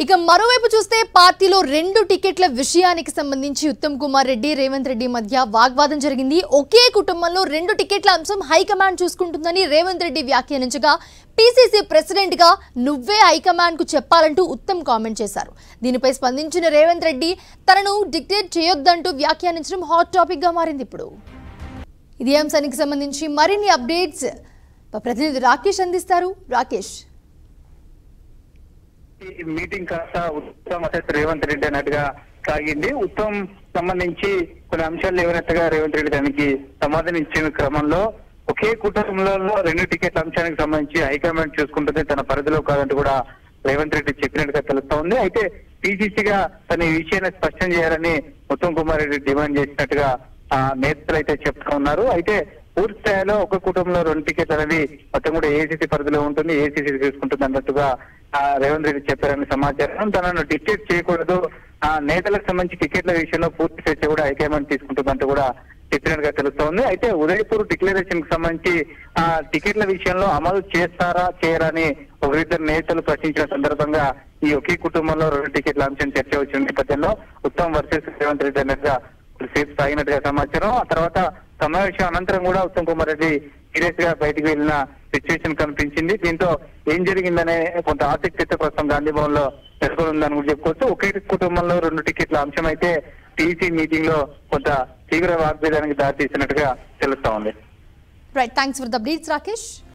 ఇక మరోవైపు చూస్తే పార్టీలో రెండు టికెట్ల విషయానికి సంబంధించి ఉత్తమ్ కుమార్ రెడ్డి రేవంత్ రెడ్డి మధ్య వాగ్వాదం జరిగింది. ఒకే కుటుంబంలో రెండు టికెట్ల అంశం హైకమాండ్ చూసుకుంటుందని రేవంత్ రెడ్డి వ్యాఖ్యానించగా పీసీసీ ప్రెసిడెంట్ గా నువ్వే హైకమాండ్ కు చెప్పాలంటూ ఉత్తమ్ కామెంట్ చేశారు. దీనిపై స్పందించిన రేవంత్ రెడ్డి తనను డిక్టేట్ చేయొద్దంటూ వ్యాఖ్యానించడం హాట్ టాపిక్ గా మారింది. ఇప్పుడు ఇదే అంశానికి సంబంధించి మరిన్ని అప్డేట్స్ ప్రతినిధి రాకేష్ అందిస్తారు. రాకేష్, మీటింగ్ కాస్త ఉత్తమ్ అసెస్ రేవంత్ రెడ్డి అన్నట్టుగా సాగింది. ఉత్తమ్ సంబంధించి కొన్ని అంశాలు లేవనట్టుగా రేవంత్ రెడ్డి దానికి సమాధానం ఇచ్చిన క్రమంలో ఒకే కుటుంబంలో రెండు టికెట్ల అంశానికి సంబంధించి హైకమాండ్ చూసుకుంటుంది, తన పరిధిలో కాదంటూ కూడా రేవంత్ రెడ్డి చెప్పినట్టుగా తెలుస్తా ఉంది. అయితే పీసీసీగా తన ఈ విషయాన్ని స్పష్టం చేయాలని ఉత్తమ్ కుమార్ రెడ్డి డిమాండ్ చేసినట్టుగా నేతలు అయితే చెప్తా ఉన్నారు. అయితే పూర్తి స్థాయిలో ఒక కుటుంబంలో రెండు టికెట్లు అనేది మొత్తం కూడా ఏసీసీ పరిధిలో ఉంటుంది, ఏసీసీ తీసుకుంటుంది అన్నట్టుగా రేవంత్ రెడ్డి చెప్పారని సమాచారం. తనను డిక్టేట్ చేయకూడదు, నేతలకు సంబంధించి టికెట్ల విషయంలో పూర్తి చర్చ కూడా హైకమాండ్ తీసుకుంటుందంటూ కూడా చెప్పినట్టుగా తెలుస్తోంది. అయితే ఉదయపూర్ డిక్లరేషన్ కి సంబంధించి టికెట్ల విషయంలో అమలు చేస్తారా చేయరా అని ఒకరిద్దరు నేతలు ప్రశ్నించిన సందర్భంగా ఈ ఒకే కుటుంబంలో రెండు టికెట్ల అంశం చర్చ వచ్చిన నేపథ్యంలో ఉత్తమ్ వర్సెస్ రేవంత్ రెడ్డి అన్నట్టుగా సేపు సాగినట్టుగా సమాచారం. ఆ తర్వాత సమావేశం అనంతరం కూడా ఉత్తమ్ కుమార్ రెడ్డి సీరియస్ గా బయటకు వెళ్లిన సిచ్యువేషన్ కనిపించింది. దీంతో ఏం జరిగిందనే కొంత ఆసక్తితో కోసం గాంధీ భవన్ లో నెలకొందని కూడా చెప్పుకోవచ్చు. ఒకే కుటుంబంలో రెండు టికెట్ల అంశం అయితే టీసీ మీటింగ్ లో కొంత తీవ్ర వాగ్వేదానికి దారితీసినట్టుగా తెలుస్తా ఉంది. Right, thanks for the updates Rakesh.